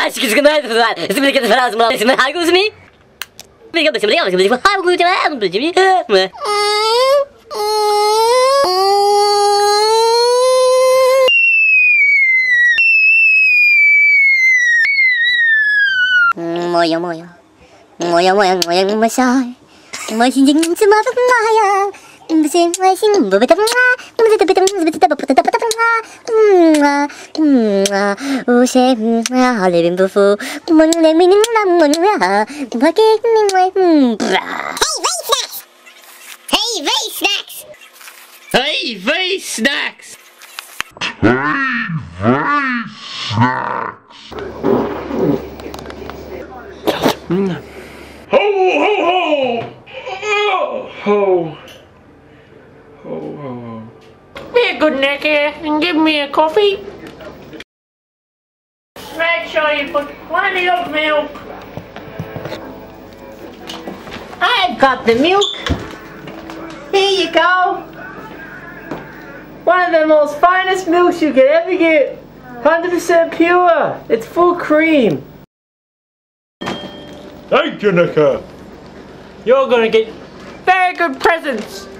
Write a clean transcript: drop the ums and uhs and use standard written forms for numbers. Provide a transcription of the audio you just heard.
Aşkı sıkıntı var. Ismini kötü lazım lan. İsmi hangi ismi? Bir kadar şimdi yanlış bir hangi ismi? Moya moya. Moya moya moya moya. Moya sinjing semabak maya. Mesin mesin bebetam Hey, face snacks! Hey, face snacks! Ho ho ho! Ho ho. Be a good necker and give me a coffee. Make sure you put plenty of milk. I've got the milk. Here you go. One of the most finest milks you could ever get. 100% pure. It's full cream. Thank you, Nicker. You're gonna get very good presents.